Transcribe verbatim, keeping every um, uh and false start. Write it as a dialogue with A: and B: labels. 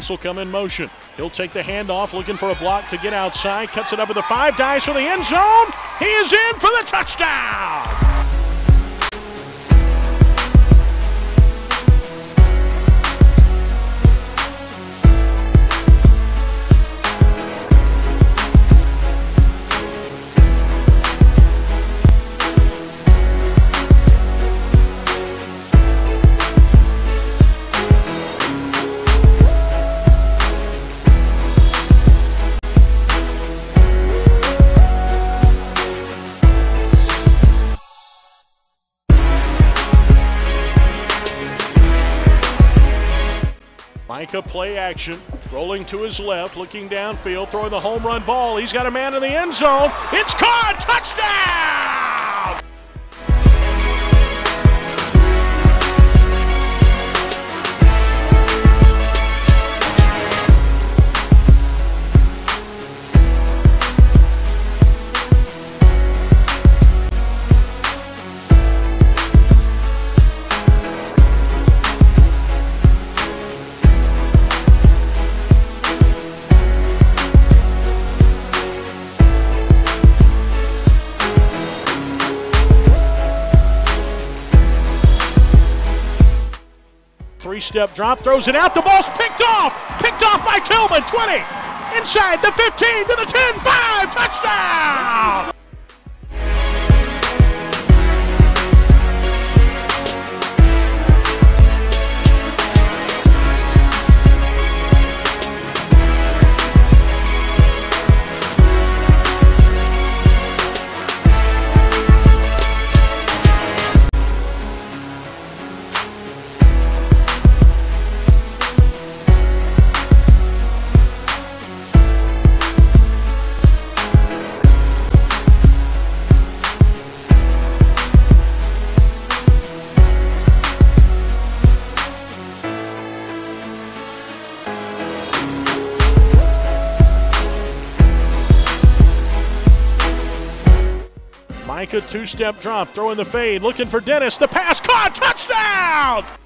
A: Dennis will come in motion. He'll take the handoff, looking for a block to get outside. Cuts it up with the five, dives for the end zone. He is in for the touchdown. Micah play action, rolling to his left, looking downfield, throwing the home run ball. He's got a man in the end zone. It's caught! Touchdown! Three-step drop, throws it out, the ball's picked off! Picked off by Tillman, twenty! Inside the fifteen, to the ten, five, touchdown! Micah two-step drop, throwing the fade, looking for Dennis. The pass caught, touchdown!